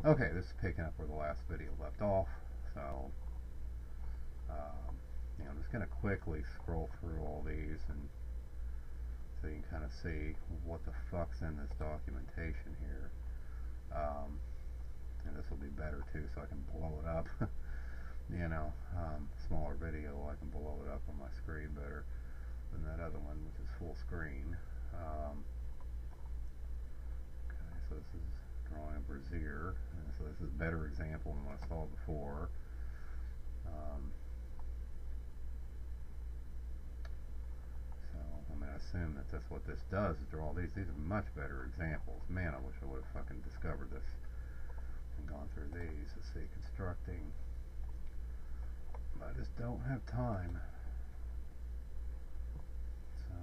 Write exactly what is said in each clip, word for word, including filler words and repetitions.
Okay, this is picking up where the last video left off. So, um, you know, I'm just going to quickly scroll through all these and so you can kind of see what the fuck's in this documentation here. Um, and this will be better too, so I can blow it up. you know, um, smaller video, I can blow it up on my screen better than that other one, which is full screen. Um, okay, so this is drawing a brassiere. And so this is a better example than what I saw before. Um, so I'm going to assume that that's what this does, is draw these. These are much better examples. Man, I wish I would have fucking discovered this and gone through these. Let's see, constructing. But I just don't have time. So,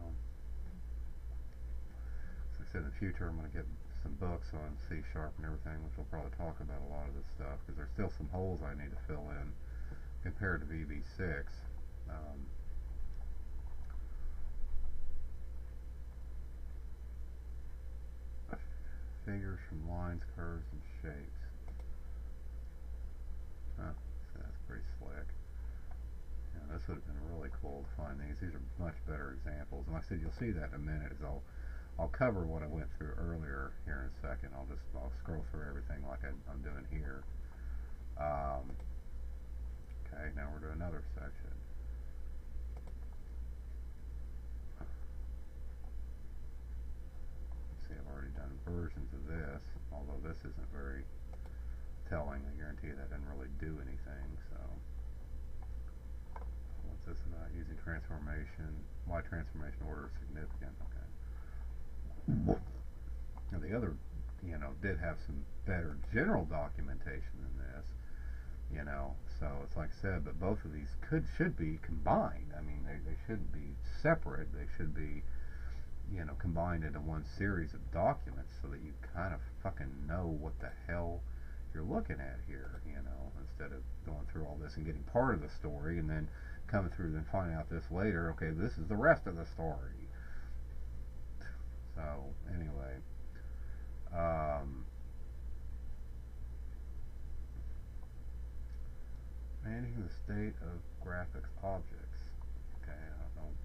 as I said, in the future I'm going to get some books on C Sharp and everything, which will probably talk about a lot of this stuff, because there's still some holes I need to fill in compared to V B six. Um, figures from lines, curves, and shapes. Huh, so that's pretty slick. Yeah, this would have been really cool to find these. These are much better examples. And like I said, you'll see that in a minute. As I'll I'll cover what I went through earlier here in a second. I'll just I'll scroll through everything like I, I'm doing here. Um, okay, now we're to another section. See, I've already done versions of this, although this isn't very telling. I guarantee that didn't really do anything. So, what's this about? Using transformation. Why transformation order is significant? Okay. Now the other, you know, did have some better general documentation than this. You know, so it's like I said, but both of these could should be combined. I mean, they they shouldn't be separate. They should be, you know, combined into one series of documents so that you kind of fucking know what the hell you're looking at here, you know, instead of going through all this and getting part of the story and then coming through and finding out this later, okay, this is the rest of the story. So, anyway, um, managing the state of graphics objects. Okay, I don't know.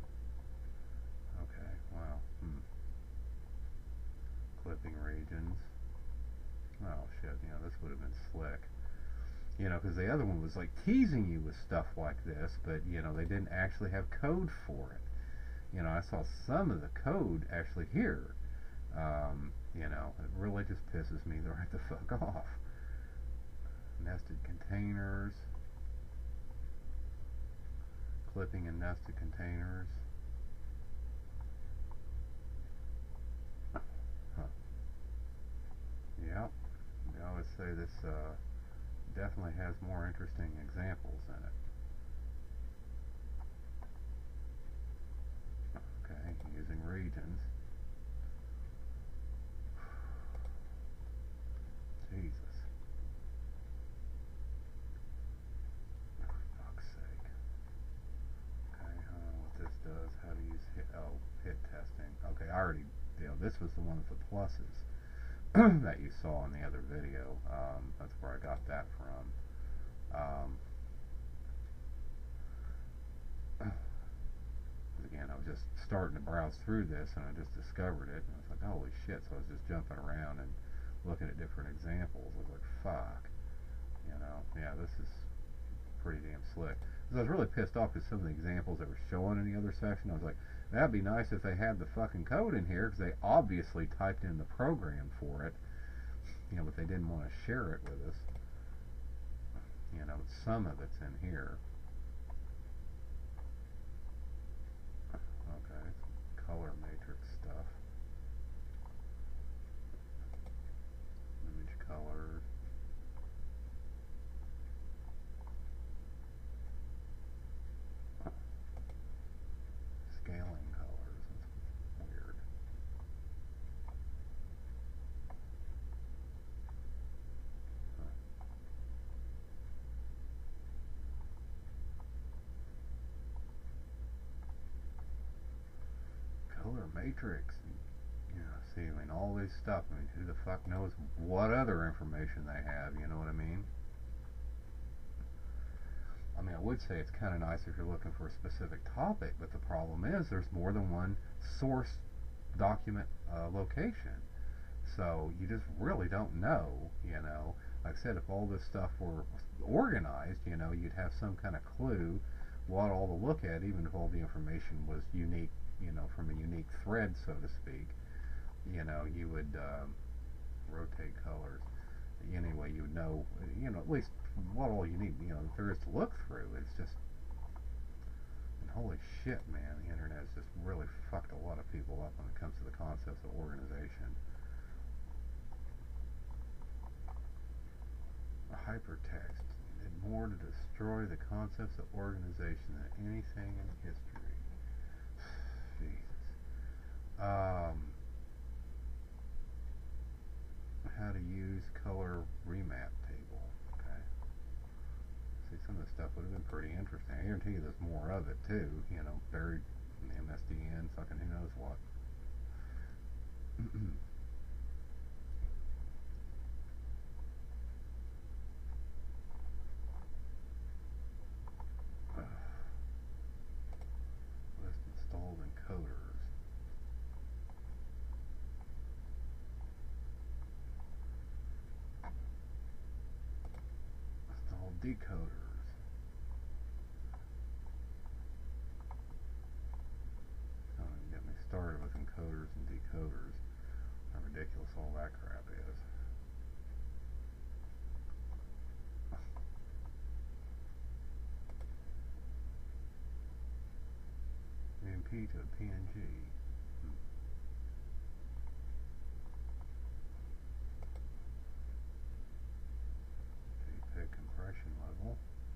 Okay, wow. Hmm. Clipping regions. Oh shit, you know, this would have been slick. You know, because the other one was like teasing you with stuff like this, but, you know, they didn't actually have code for it. You know, I saw some of the code actually here. Um, you know, it really just pisses me right the fuck off. Nested containers. Clipping and nested containers. Huh. Yeah, I always say this uh, definitely has more interesting examples in it. Okay, using regions. Jesus. For fuck's sake. Okay, I don't know what this does. How to use hit, oh, hit testing. Okay, I already, you know, this was the one with the pluses that you saw in the other video. Um, that's where I got that from. Um, again, I was just starting to browse through this and I just discovered it and I was like, holy shit. So I was just jumping around and looking at different examples. I was like, fuck. You know, yeah, this is pretty damn slick. Because I was really pissed off because some of the examples that were showing in the other section, I was like, that'd be nice if they had the fucking code in here, because they obviously typed in the program for it, you know, but they didn't want to share it with us. You know, some of it's in here. Okay, color matrix stuff. Image colors. Scaling colors. That's weird. Huh. Color matrix. Yeah, See, I mean, all this stuff, I mean, who the fuck knows what other information they have, you know what I mean? I mean, I would say it's kind of nice if you're looking for a specific topic, but the problem is there's more than one source document uh, location. So you just really don't know, you know. Like I said, if all this stuff were organized, you know, you'd have some kind of clue what all to look at, even if all the information was unique, you know, from a unique thread, so to speak. You know, you would um, rotate colors. Anyway, you would know, you know, at least what all you need, you know, there is to look through. It's just, and holy shit, man, the internet's just really fucked a lot of people up when it comes to the concepts of organization. Hypertext did more to destroy the concepts of organization than anything in history. Jesus. Um, how to use color remap table. Okay. See, some of this stuff would have been pretty interesting. I guarantee you there's more of it too. You know, buried in the M S D N, fucking who knows what. Decoders. Don't get me started with encoders and decoders. How ridiculous all that crap is. M P to a P N G. Compression level.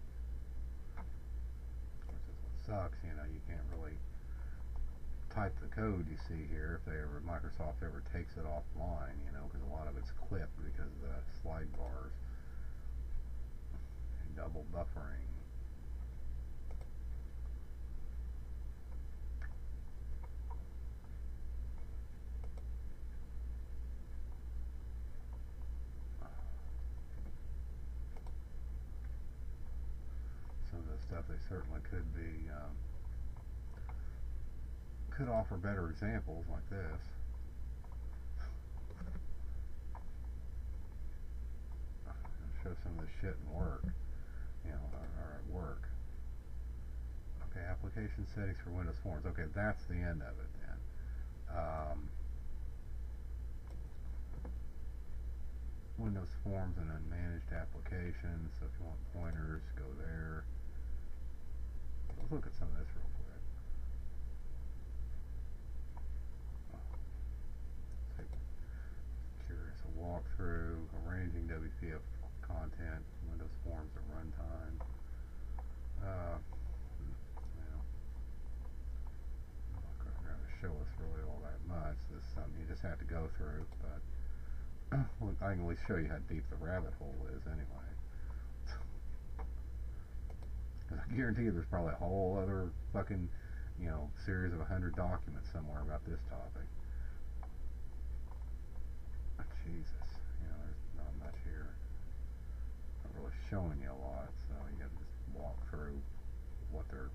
Of course, that's what sucks. You know, you can't really type the code you see here if they ever Microsoft ever takes it offline. You know, because a lot of it's clipped because of the slide bars and double buffering. Stuff they certainly could be um, could offer better examples like this. I'll show some of this shit in work, you know, or, or at work. Okay, application settings for Windows Forms. Okay, that's the end of it then. Um, Windows Forms and unmanaged applications. So if you want pointers, go there. Let's look at some of this real quick. Oh. Curious, a walkthrough, arranging W P F content, Windows Forms at runtime. Uh, well, I'm not going to show us really all that much. This is something you just have to go through, but I can at least show you how deep the rabbit hole is anyway. I guarantee you there's probably a whole other fucking, you know, series of a hundred documents somewhere about this topic. Jesus, you know, there's not much here. Not really showing you a lot, so you gotta just walk through what their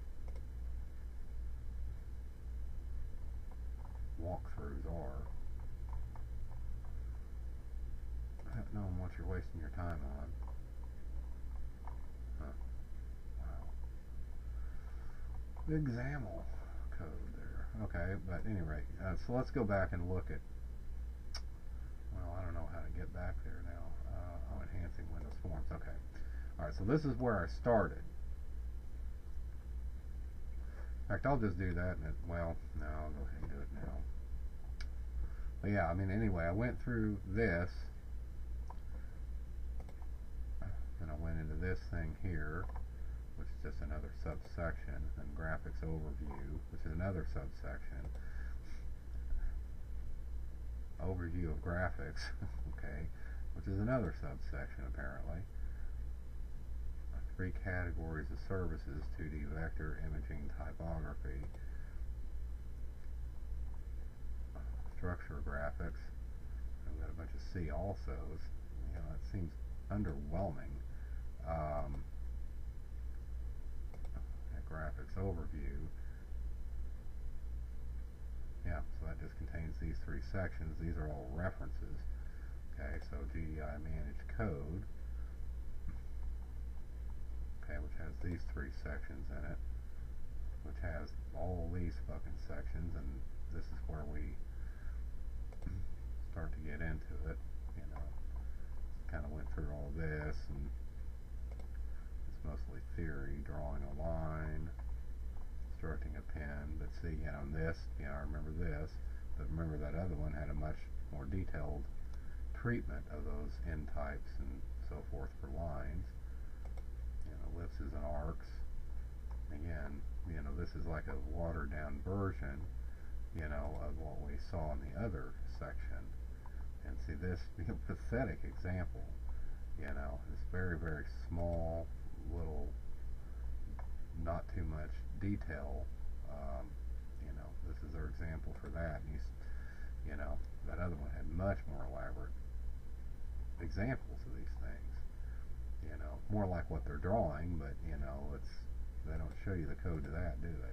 walkthroughs are. Not knowing what you're wasting your time on. Example code there. Okay, but at any rate, uh, so let's go back and look at, well, I don't know how to get back there now. Uh, oh, enhancing Windows Forms. Okay. Alright, so this is where I started. In fact, I'll just do that, and it, well, no, I'll go ahead and do it now. But yeah, I mean, anyway, I went through this, then I went into this thing here, which is just another subsection, and graphics overview, which is another subsection. Overview of graphics, okay, which is another subsection apparently. Three categories of services: two D vector, imaging, typography. structure graphics. I've got a bunch of C alsos. You know, it seems underwhelming. Um, graphics overview. Yeah, so that just contains these three sections. These are all references. Okay, so G D I managed code. Okay, which has these three sections in it, which has all these fucking sections, and this is where we start to get into it. You know, kind of went through all this, and it's mostly theory, drawing a line, constructing a pen. But see, you know, this, you know, I remember this, but remember that other one had a much more detailed treatment of those end types and so forth for lines. You know, ellipses and arcs. Again, you know, this is like a watered down version, you know, of what we saw in the other section. And see this, you know, pathetic example, you know, this very, very small, little, not too much detail. Um, you know, this is their example for that. And you, you know, that other one had much more elaborate examples of these things. You know, more like what they're drawing, but you know, it's they don't show you the code to that, do they?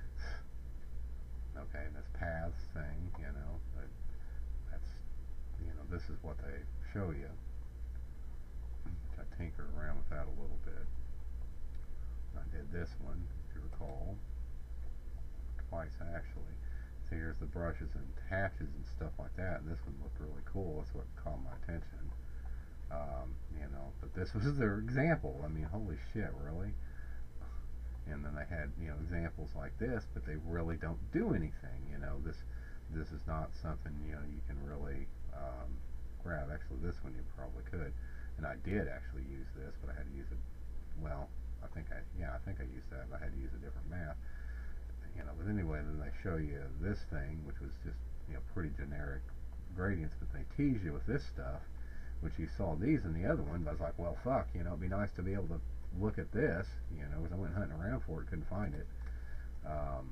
Okay, and this paths thing, you know, that, that's, you know, this is what they show you. Which I tinkered around with that a little bit. I did this one, if you recall, twice actually. So here's the brushes and hatches and stuff like that, and this one looked really cool. That's what caught my attention. Um, you know, but this was their example. I mean, holy shit, really? And then they had, you know, examples like this, but they really don't do anything. You know, this this is not something, you know, you can really um, grab. Actually, this one you probably could, and I did actually use this, but I had to use it. Well, I think I, yeah, I think I used that, but I had to use a different math. You know, but anyway, then they show you this thing, which was just, you know, pretty generic gradients, but they tease you with this stuff, which you saw these in the other one. But I was like, well, fuck, you know, it'd be nice to be able to look at this, you know, because I went hunting around for it, couldn't find it. Um,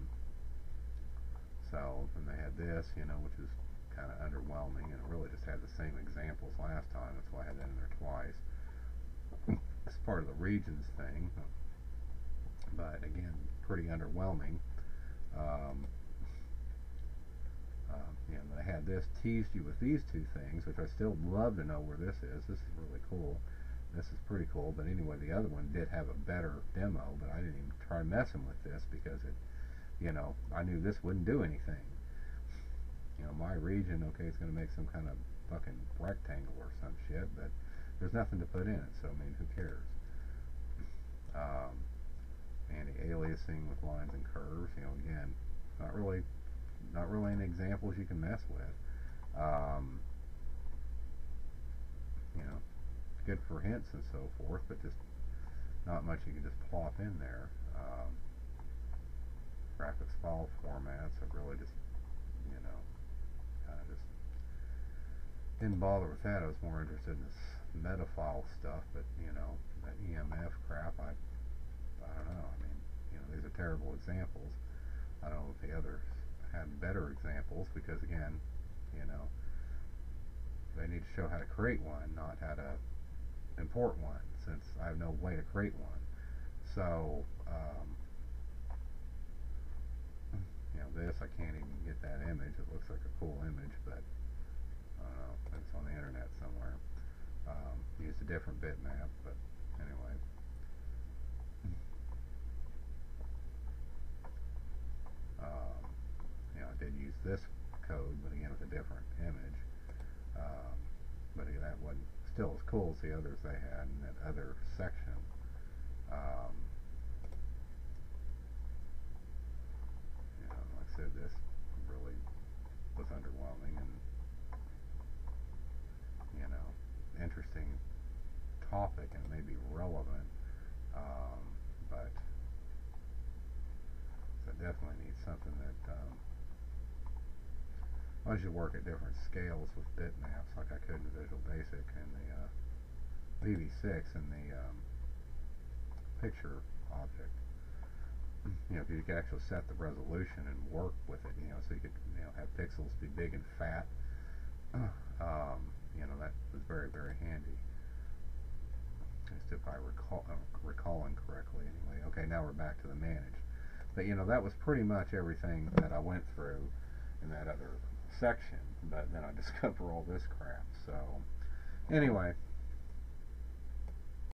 so, and they had this, you know, which is kind of underwhelming, and it really just had the same examples last time. That's why I had that in there twice. It's part of the regions thing, but again, pretty underwhelming. Um, uh, you know, they had this, teased you with these two things, which I still love to know where this is. This is really cool. This is pretty cool, but anyway, the other one did have a better demo, but I didn't even try messing with this because it, you know, I knew this wouldn't do anything. You know, my region, okay, it's going to make some kind of fucking rectangle or some shit, but there's nothing to put in it, so I mean, who cares? Um, anti-aliasing with lines and curves, you know, again, not really, not really any examples you can mess with. Um, you know, good for hints and so forth, but just not much you can just plop in there. Um, graphics file formats, I really just, you know, kind of just didn't bother with that. I was more interested in this metafile stuff, but, you know, that E M F crap, I, I don't know. I mean, you know, these are terrible examples. I don't know if the others had better examples, because, again, you know, they need to show how to create one, not how to import one, since I have no way to create one. So, um, you know, this, I can't even get that image. It looks like a cool image, but I don't know, it's on the internet somewhere. Um, used a different bitmap, but anyway. Um, you know, I did use this code, but again with a different image. Um, but again, that wasn't still as cool as the others they had in that other section. Um, you know, like I said, this really was underwhelming, and you know, interesting topic and maybe relevant, um, but so definitely needs something that um, I should work at different scales with bitmaps, like I could in Visual Basic and the uh, V B six and the um, picture object. you know, 'cause you could actually set the resolution and work with it, you know, so you could, you know, have pixels be big and fat. um, you know, that was very, very handy. Just if I recall, uh, recalling correctly anyway. Okay, now we're back to the manage. But, you know, that was pretty much everything that I went through in that other section. But then I discover all this crap. So, anyway,